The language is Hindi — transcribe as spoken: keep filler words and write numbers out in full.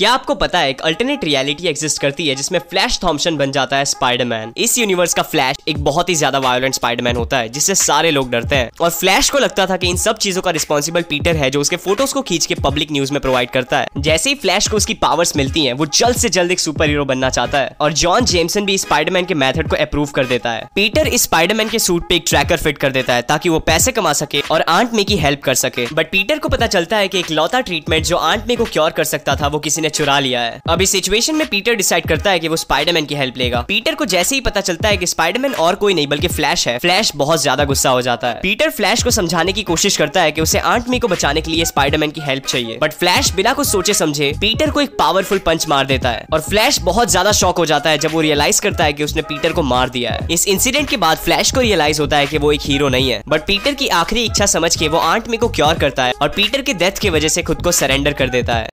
क्या आपको पता है एक अल्टरनेट रियलिटी एग्जिस्ट करती है जिसमें फ्लैश थॉम्पसन बन जाता है स्पाइडरमैन। इस यूनिवर्स का फ्लैश एक बहुत ही ज्यादा वायलेंट स्पाइडरमैन होता है जिससे सारे लोग डरते हैं और फ्लैश को लगता था कि इन सब चीजों का रिस्पॉन्सिबल पीटर है जो उसके फोटोज को खींच के पब्लिक न्यूज में प्रोवाइड करता है। जैसे ही फ्लैश को उसकी पावर्स मिलती हैं वो जल्द से जल्द एक सुपर हीरो बनना चाहता है और जॉन जेमसन भी स्पाइडरमैन के मेथड को अप्रूव कर देता है। पीटर इस स्पाइडरमैन के सूट पे एक ट्रैकर फिट कर देता है ताकि वो पैसे कमा सके और आंट मे की हेल्प कर सके। बट पीटर को पता चलता है कि एक लौता ट्रीटमेंट जो आंट मे को क्योर कर सकता था वो किसी ने चुरा लिया है। अब इस सिचुएशन में पीटर डिसाइड करता है कि वो स्पाइडरमैन की हेल्प लेगा। पीटर को जैसे ही पता चलता है कि स्पाइडरमैन और कोई नहीं बल्कि फ्लैश है, फ्लैश बहुत ज्यादा गुस्सा हो जाता है। पीटर फ्लैश को समझाने की कोशिश करता है कि उसे आंट मे को बचाने के लिए स्पाइडरमैन की हेल्प चाहिए, बट फ्लैश बिना कुछ सोचे समझे पीटर को एक पावरफुल पंच मार देता है और फ्लैश बहुत ज्यादा शॉक हो जाता है जब वो रियलाइज करता है कि उसने पीटर को मार दिया है। इस इंसिडेंट के बाद फ्लैश को रियलाइज होता है कि वो एक हीरो नहीं है, बट पीटर की आखिरी इच्छा समझ के वो आंट मे को क्योर करता है और पीटर के डेथ की वजह से खुद को सरेंडर कर देता है।